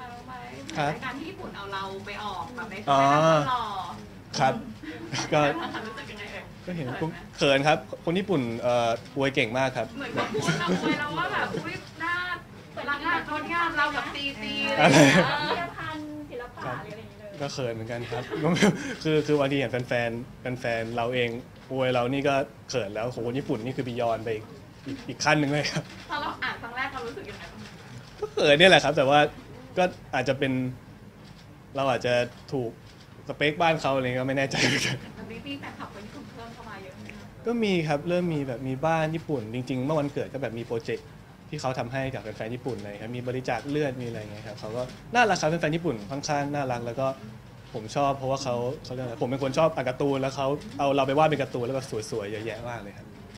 ไหมรายการที่ญี่ปุ่นเอาเราไปออกแบบในหล่อครับก็รู้สึกยังไงก็เห็นเขินครับคนญี่ปุ่นอวยเก่งมากครับเหมือนกับพูดเราไปแล้วว่าแบบอุ้ยหน้ารักงานงดงามเราแบบตีอะไรพิพิธภัณฑ์ศิลปะอะไรอย่างเงี้ยเลยก็เขินเหมือนกันครับคือวันที่เห็นแฟนเราเองอวยเรานี่ก็เขินแล้วของคนญี่ปุ่นนี่คือบียอนไปอีกขั้นหนึ่งเลยครับพอเราอ่านครั้งแรกเรารู้สึกยังไงบ้างก็เขินเนี่ยแหละครับแต่ว่าก็อาจจะเป็นเราอาจจะถูกสเปคบ้านเขาอะไรก็ไม่แน่ใจเหมือนกันแต่มีแฟนคลับคนญี่ปุ่นเพิ่มเข้ามาเยอะไหมคะก็มีครับเริ่มมีแบบมีบ้านญี่ปุ่นจริงๆเมื่อวันเกิดก็แบบมีโปรเจกต์ที่เขาทำให้กับแฟนๆญี่ปุ่นเลยครับมีบริจาคเลือดมีอะไรเงี้ยครับเขาก็น่ารักครับแฟนๆญี่ปุ่นค่อนข้างน่ารักแล้วก็ผมชอบเพราะว่าเขาเรียกอะไรผมเป็นคนชอบอ่านการ์ตูนแล้วเขาเอาเราไปวาดเป็นการ์ตูนแล้วก็สวยๆเยอะแยะมากเลยครับ